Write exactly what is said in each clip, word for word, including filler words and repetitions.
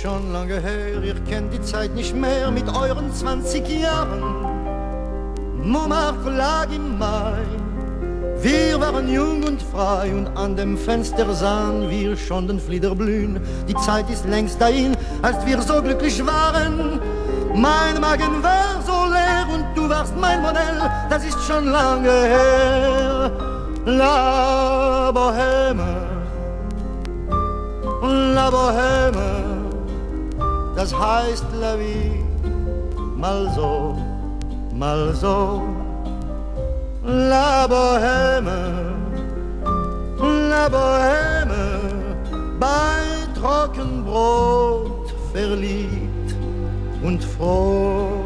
schon lange her, ihr kennt die Zeit nicht mehr mit euren zwanzig Jahren. Montmartre lag im Mai, wir waren jung und frei und an dem Fenster sahen wir schon den Flieder blühen. Die Zeit ist längst dahin, als wir so glücklich waren. Mein Magen war so leer und du warst mein Modell, das ist schon lange her. La Bohème, La Bohème, das heißt la vie, mal so, mal so. La Bohème, La Bohème, bei Trockenbrot verliebt und froh.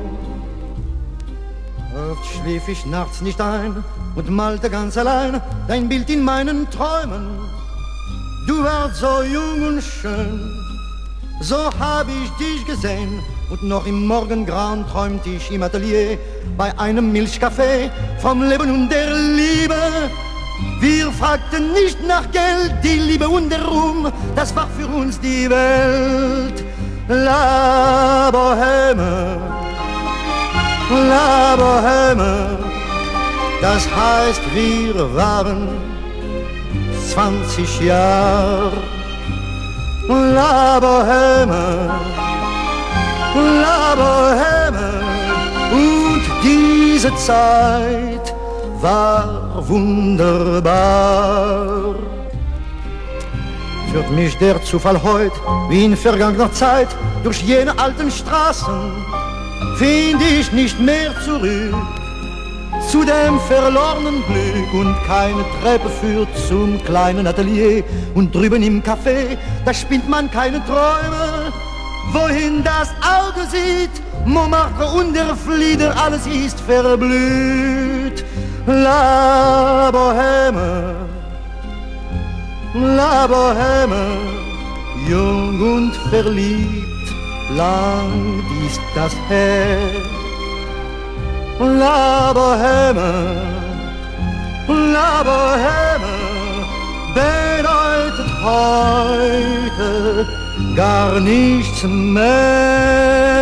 Oft schlief ich nachts nicht ein und malte ganz allein dein Bild in meinen Träumen. Du warst so jung und schön, so hab ich dich gesehen. Und noch im Morgengrauen träumte ich im Atelier bei einem Milchkaffee vom Leben und der Liebe. Wir fragten nicht nach Geld, die Liebe und der Ruhm, das war für uns die Welt. La Bohème, La Bohème, das heißt, wir waren zwanzig Jahre. La Bohème, La Bohème, und diese Zeit war wunderbar. Führt mich der Zufall heut, wie in vergangener Zeit, durch jene alten Straßen, find ich nicht mehr zurück zu dem verlorenen Glück. Und keine Treppe führt zum kleinen Atelier, und drüben im Café, da spinnt man keine Träume. Wohin das Auge sieht, Montmartre und der Flieder, alles ist verblüht. La Bohème, La Bohème, jung und verliebt, lang ist das her. La Bohème, La Bohème, bedeutet heute gar nichts mehr.